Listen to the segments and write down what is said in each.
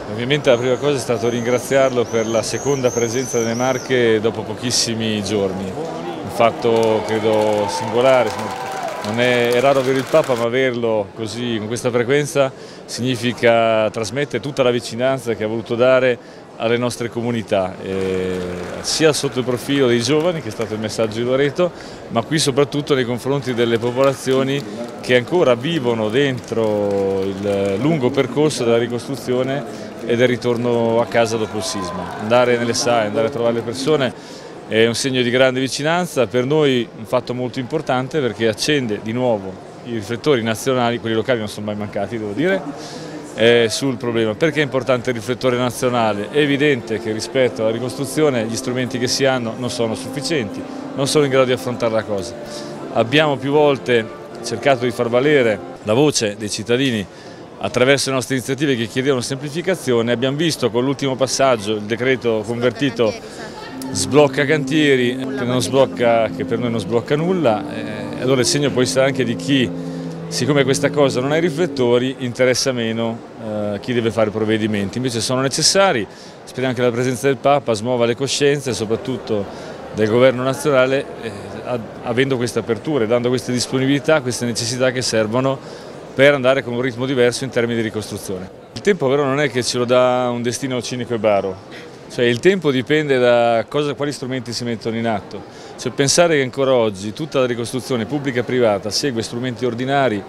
Ovviamente la prima cosa è stato ringraziarlo per la seconda presenza delle Marche dopo pochissimi giorni, un fatto credo singolare, è raro avere il Papa, ma averlo così con questa frequenza significa trasmettere tutta la vicinanza che ha voluto dare alle nostre comunità, sia sotto il profilo dei giovani, che è stato il messaggio di Loreto, ma qui soprattutto nei confronti delle popolazioni che ancora vivono dentro il lungo percorso della ricostruzione e del ritorno a casa dopo il sisma. Andare nelle sale, andare a trovare le persone è un segno di grande vicinanza, per noi un fatto molto importante perché accende di nuovo i riflettori nazionali, quelli locali non sono mai mancati, devo dire, sul problema. Perché è importante il riflettore nazionale? È evidente che rispetto alla ricostruzione gli strumenti che si hanno non sono sufficienti, non sono in grado di affrontare la cosa. Abbiamo più volte cercato di far valere la voce dei cittadini attraverso le nostre iniziative che chiedevano semplificazione. Abbiamo visto con l'ultimo passaggio il decreto convertito sblocca cantieri, che per noi non sblocca nulla, allora il segno può essere anche di chi, siccome questa cosa non ha i riflettori, interessa meno chi deve fare provvedimenti. Invece sono necessari, speriamo che la presenza del Papa smuova le coscienze, soprattutto del governo nazionale, avendo queste aperture, dando queste disponibilità, queste necessità che servono per andare con un ritmo diverso in termini di ricostruzione. Il tempo però non è che ce lo dà un destino cinico e baro. Cioè, il tempo dipende da quali strumenti si mettono in atto. Cioè, pensare che ancora oggi tutta la ricostruzione pubblica e privata segue strumenti ordinari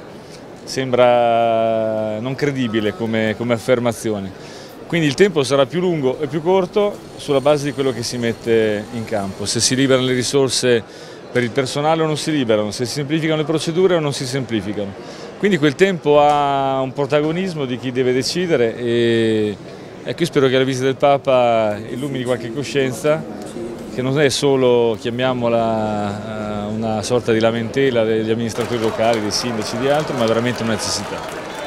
sembra non credibile come affermazione. Quindi il tempo sarà più lungo e più corto sulla base di quello che si mette in campo. Se si liberano le risorse per il personale o non si liberano, se si semplificano le procedure o non si semplificano. Quindi quel tempo ha un protagonismo di chi deve decidere e ecco, io spero che la visita del Papa illumini qualche coscienza, che non è solo, chiamiamola, una sorta di lamentela degli amministratori locali, dei sindaci e di altro, ma è veramente una necessità.